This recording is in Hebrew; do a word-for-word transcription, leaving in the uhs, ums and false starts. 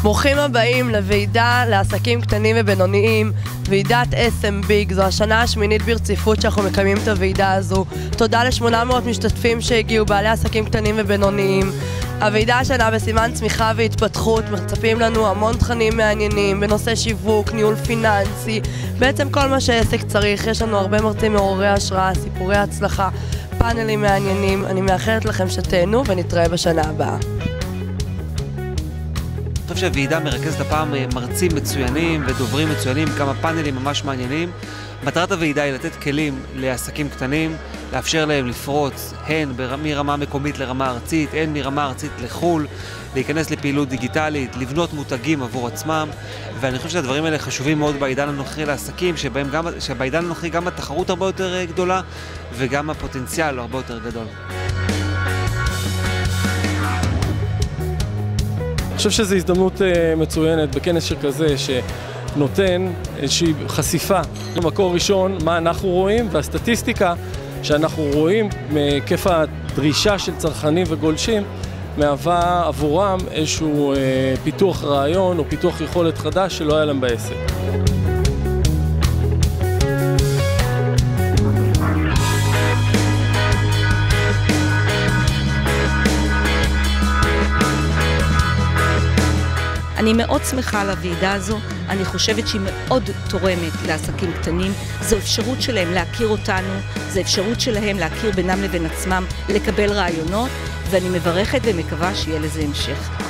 ברוכים הבאים לוועידה לעסקים קטנים ובינוניים, ועידת אס אם ביג. זו השנה השמינית ברציפות שאנחנו מקיימים את הוועידה הזו. תודה ל-שמונה מאות משתתפים שהגיעו, בעלי עסקים קטנים ובינוניים. הוועידה השנה בסימן צמיחה והתפתחות, מצפים לנו המון תכנים מעניינים בנושא שיווק, ניהול פיננסי, בעצם כל מה שעסק צריך. יש לנו הרבה מרצים מעוררי השראה, סיפורי הצלחה, פאנלים מעניינים. אני מאחלת לכם שתהנו ונתראה בשנה הבאה. אני חושב שהוועידה מרכזת הפעם מרצים מצוינים ודוברים מצוינים, כמה פאנלים ממש מעניינים. מטרת הוועידה היא לתת כלים לעסקים קטנים, לאפשר להם לפרוץ הן מרמה מקומית לרמה ארצית, הן מרמה ארצית לחול, להיכנס לפעילות דיגיטלית, לבנות מותגים עבור עצמם. ואני חושב שהדברים האלה חשובים מאוד בעידן הנוכחי לעסקים, שבהם גם, שבעידן הנוכחי גם התחרות הרבה יותר גדולה וגם הפוטנציאל הרבה יותר גדול. אני חושב שזו הזדמנות מצוינת בכנס שכזה שנותן איזושהי חשיפה למקור ראשון, מה אנחנו רואים, והסטטיסטיקה שאנחנו רואים מכיף הדרישה של צרכנים וגולשים מהווה עבורם איזשהו פיתוח רעיון או פיתוח יכולת חדש שלא היה להם בעסק. אני מאוד שמחה על הוועידה הזו, אני חושבת שהיא מאוד תורמת לעסקים קטנים. זו אפשרות שלהם להכיר אותנו, זו אפשרות שלהם להכיר בינם לבין עצמם, לקבל רעיונות, ואני מברכת ומקווה שיהיה לזה המשך.